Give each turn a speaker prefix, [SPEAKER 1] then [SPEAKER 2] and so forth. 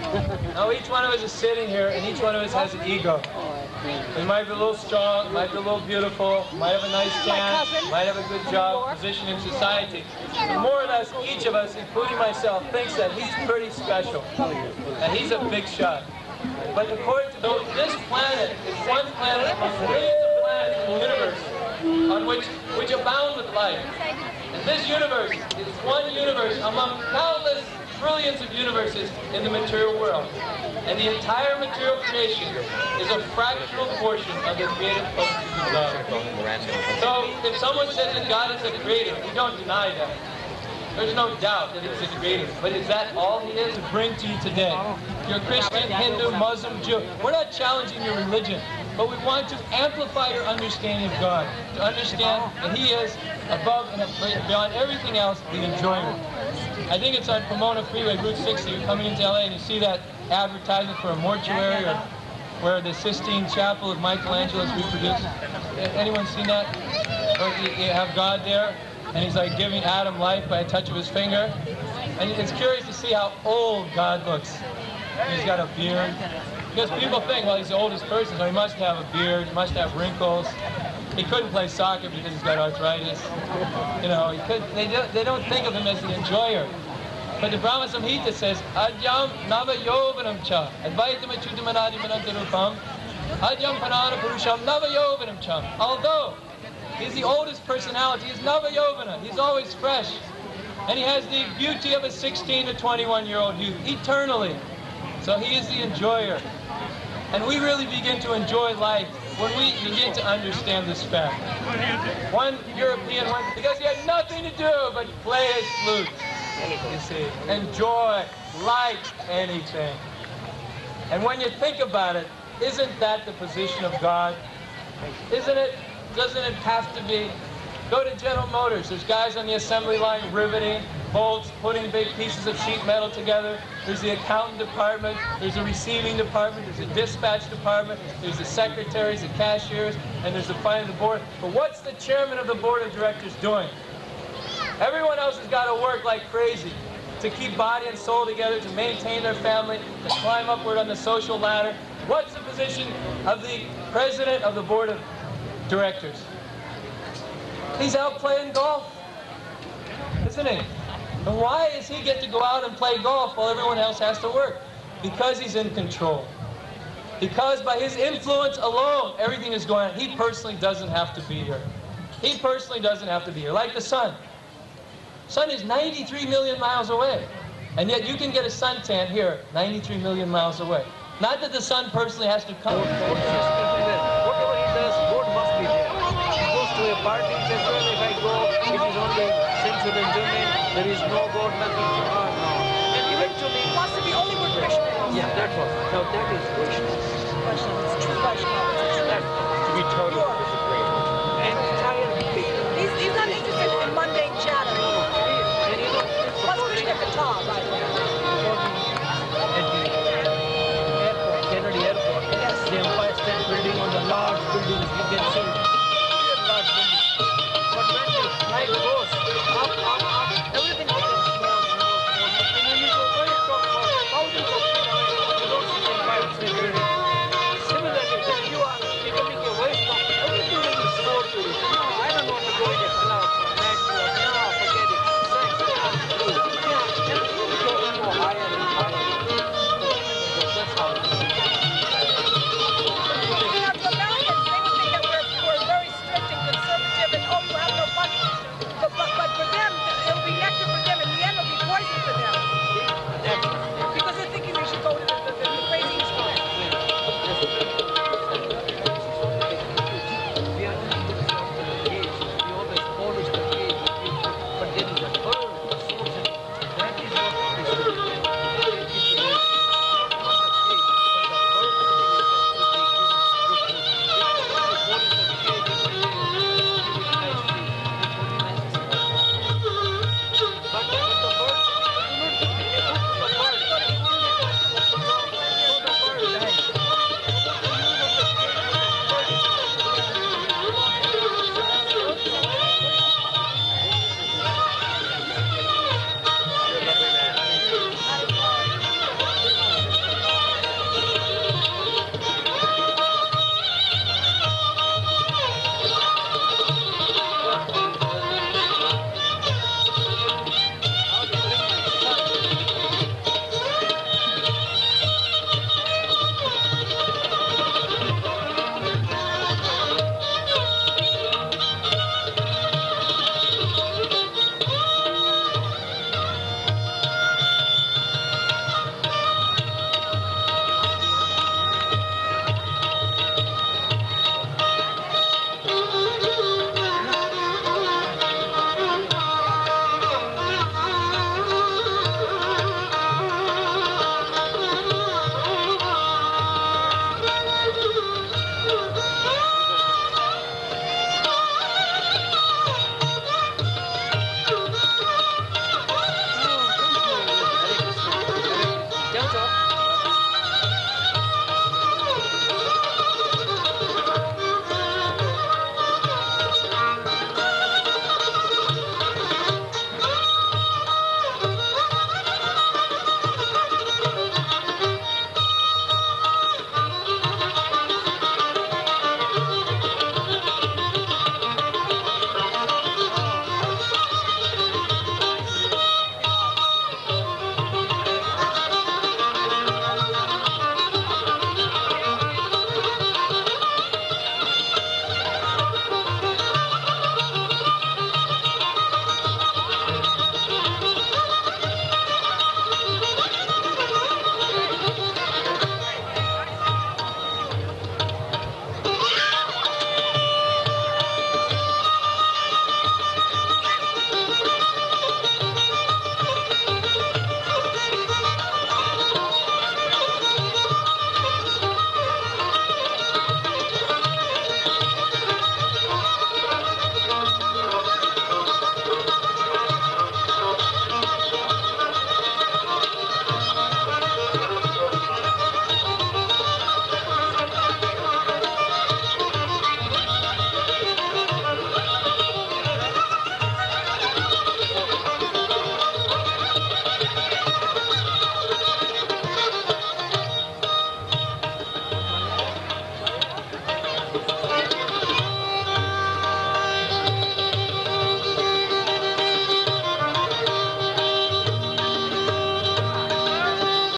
[SPEAKER 1] Now each one of us is sitting here, and each one of us has an ego. We might be a little strong, might be a little beautiful, might have a nice tan, might have a good job, position in society. But more or less, each of us, including myself, thinks that he's pretty special, that he's a big shot. But according to this planet is one planet among billions of planets in the universe on which abound with life. And this universe is one universe among countless trillions of universes in the material world. And the entire material creation is a fractional portion of the creative potency of God. So if someone says that God is a creator, we don't deny that. There's no doubt that he's a creator. But is that all he is to bring to you today? You're Christian, Hindu, Muslim, Jew. We're not challenging your religion, but we want to amplify your understanding of God, to understand that he is above and beyond everything else, the enjoyer. I think it's on Pomona Freeway, Route 60. You're coming into LA and you see that advertisement for a mortuary or where the Sistine Chapel of Michelangelo is reproduced. Anyone seen that? Or you have God there, and he's like giving Adam life by a touch of his finger. And it's curious to see how old God looks. He's got a beard. Because people think, well, he's the oldest person, so he must have a beard, must have wrinkles. He couldn't play soccer because he's got arthritis. You know, they don't think of him as the enjoyer. But the Brahma Samhita says, Adyam Nava Yovanam Cha, Advaitam Achudamanadi Manantarupam, Adyam Panana Purusham Nava Yovanam Cha. Although he's the oldest personality, he's Nava Yovana, he's always fresh. And he has the beauty of a 16 to 21-year-old youth, eternally. So he is the enjoyer. And we really begin to enjoy life when we begin to understand this fact. One European went, because he had nothing to do but play his flute. You see, enjoy, like anything. And when you think about it, isn't that the position of God? Isn't it? Doesn't it have to be? Go to General Motors. There's guys on the assembly line riveting bolts, putting big pieces of sheet metal together. There's the accountant department. There's the receiving department. There's the dispatch department. There's the secretaries, the cashiers, and there's the finance board. But what's the chairman of the board of directors doing? Everyone else has got to work like crazy to keep body and soul together, to maintain their family, to climb upward on the social ladder. What's the position of the president of the board of directors? He's out playing golf, isn't he? And why does he get to go out and play golf while everyone else has to work? Because he's in control. Because by his influence alone, everything is going on. He personally doesn't have to be here. He personally doesn't have to be here. Like the sun. Sun is 93 million miles away. And yet you can get a suntan here, 93 million miles away. Not that the sun personally has to come.
[SPEAKER 2] Whatever he does, God must be there. He goes to a party, he says, well, if I go, it is only sensual enjoyment, there is no God, nothing. No. And eventually...
[SPEAKER 3] He wants to be only with Krishna.
[SPEAKER 2] Yeah, that was. Now that is Vaishnava.
[SPEAKER 3] Vaishnava, it's true Vaishnava.
[SPEAKER 2] To be total.